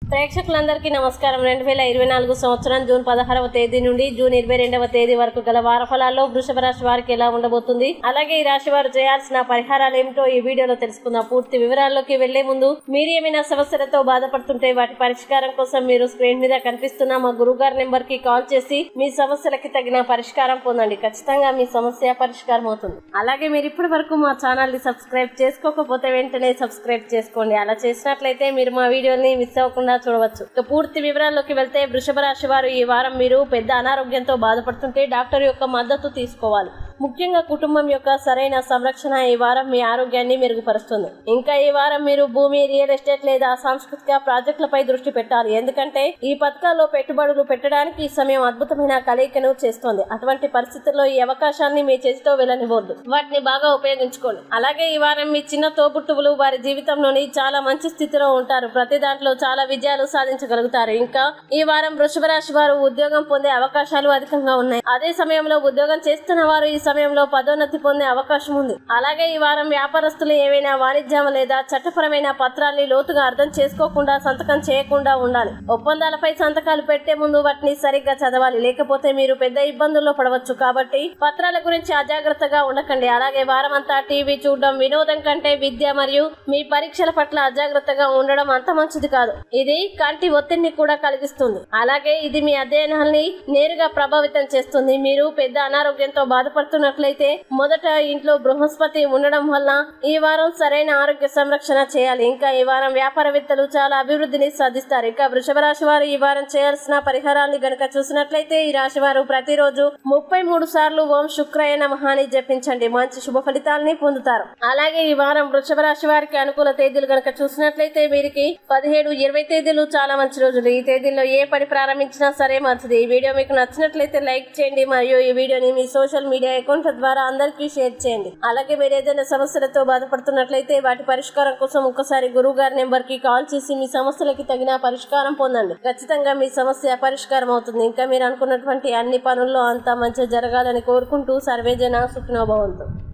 ప్రేక్షకులందరికీ నమస్కారం. 2024 సంవత్సరం జూన్ 16వ తేదీ నుండి జూన్ 22వ తేదీ వరకు గల వార ఫలాల్లో వృషభ రాశి వారికి ఎలా ఉండబోతుంది, అలాగే ఈ రాశి వారు చేయాల్సిన పరిహారాలు ఏమిటో ఈ వీడియోలో తెలుసుకుందాం. పూర్తి వివరాల్లోకి వెళ్లే ముందు మీరు ఏమైనా సమస్యలతో బాధపడుతుంటే వాటి పరిష్కారం కోసం మీరు స్క్రీన్ మీద కనిపిస్తున్న మా గురువుగారి నెంబర్ కి కాల్ చేసి మీ సమస్యలకి తగిన పరిష్కారం పొందండి. ఖచ్చితంగా మీ సమస్య పరిష్కారం అవుతుంది. అలాగే మీరు ఇప్పటి వరకు మా ఛానల్ ని సబ్స్క్రైబ్ చేసుకోకపోతే వెంటనే సబ్స్క్రైబ్ చేసుకోండి. అలా చేసినట్లయితే మీరు మా వీడియోని మిస్ అవ్వకుండా చూడవచ్చు. ఇక పూర్తి వివరాల్లోకి వెళ్తే వృషభ రాశి వారు ఈ వారం మీరు పెద్ద అనారోగ్యంతో బాధపడుతుంటే డాక్టర్ యొక్క మద్దతు తీసుకోవాలి. ముఖ్యంగా కుటుంబం యొక్క సరైన సంరక్షణ ఈ వారం మీ ఆరోగ్యాన్ని మెరుగుపరుస్తుంది. ఇంకా ఈ వారం మీరు భూమి, రియల్ ఎస్టేట్ లేదా సాంస్కృతిక ప్రాజెక్టులపై దృష్టి పెట్టాలి. ఎందుకంటే ఈ పథకాల్లో పెట్టుబడులు పెట్టడానికి ఈ సమయం అద్భుతమైన కలయికను చేస్తోంది. అటువంటి పరిస్థితుల్లో ఈ అవకాశాన్ని మీ చేతితో వెళ్ళనివ్వద్దు, వాటిని బాగా ఉపయోగించుకోండి. అలాగే ఈ వారం మీ చిన్న తోబుట్టువులు వారి జీవితంలోని చాలా మంచి స్థితిలో ఉంటారు. ప్రతి దాంట్లో చాలా విజయాలు సాధించగలుగుతారు. ఇంకా ఈ వారం వృషభ రాశి వారు ఉద్యోగం పొందే అవకాశాలు అధికంగా ఉన్నాయి. అదే సమయంలో ఉద్యోగం చేస్తున్న వారు ఈ సమయంలో పదోన్నతి పొందే అవకాశం ఉంది. అలాగే ఈ వారం వ్యాపారస్తులు ఏవైనా వాణిజ్యం లేదా చట్టపరమైన పత్రాల్ని లోతుగా అర్థం చేసుకోకుండా సంతకం చేయకుండా ఉండాలి. ఒప్పందాలపై సంతకాలు పెట్టే ముందు వాటిని సరిగ్గా చదవాలి, లేకపోతే మీరు పెద్ద ఇబ్బందుల్లో పడవచ్చు. కాబట్టి పత్రాల గురించి అజాగ్రత్తగా ఉండకండి. అలాగే వారం అంతా టీవీ చూడడం వినోదం కంటే విద్య మరియు మీ పరీక్షల పట్ల అజాగ్రత్తగా ఉండడం అంత మంచిది కాదు. ఇది కంటి ఒత్తిడిని కూడా కలిగిస్తుంది. అలాగే ఇది మీ అధ్యయనాల్ని నేరుగా ప్రభావితం చేస్తుంది. మీరు పెద్ద అనారోగ్యంతో బాధపడుతున్నట్లయితే మొదట ఇంట్లో బృహస్పతి ఉండడం వల్ల ఈ వారం సరైన ఆరోగ్య సంరక్షణ చేయాలి. ఇంకా ఈ వారం వ్యాపారవేత్తలు చాలా అభివృద్ధిని సాధిస్తారు. ఇక వృషభ రాశి వారు ఈ వారం చేయాల్సిన పరిహారాన్ని గనక చూసినట్లయితే ఈ రాశి వారు ప్రతిరోజు 33 సార్లు ఓం శుక్రాయ నమః అని జపించండి. మంచి శుభ ఫలితాలని పొందుతారు. అలాగే ఈ వారం వృషభ రాశి వారికి అనుకూల తేదీలు గనక చూసినట్లయితే వీరికి 17, 20 తేదీలు చాలా మంచి రోజులు. ఈ తేదీల్లో ఏ పని ప్రారంభించినా సరే మంచిది. ఈ వీడియో మీకు నచ్చినట్లయితే లైక్ చేయండి మరియు ఈ వీడియోని మీ సోషల్ మీడియా అకౌంట్ ద్వారా అందరికీ షేర్ చేయండి. అలాగే మీరు ఏదైనా సమస్యలతో బాధపడుతున్నట్లయితే వాటి పరిష్కారం కోసం ఒక్కసారి గురువు గారి నెంబర్ కి కాల్ చేసి మీ సమస్యలకి తగిన పరిష్కారం పొందండి. ఖచ్చితంగా మీ సమస్య పరిష్కారం అవుతుంది. ఇంకా మీరు అనుకున్నటువంటి అన్ని పనుల్లో అంతా మంచిగా జరగాలని కోరుకుంటూ సర్వేజన సుఖినో భవంతు.